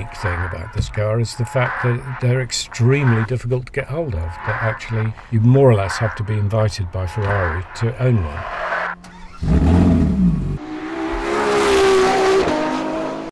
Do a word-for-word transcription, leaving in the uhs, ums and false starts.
unique thing about this car is the fact that they're extremely difficult to get hold of. That actually you more or less have to be invited by Ferrari to own one.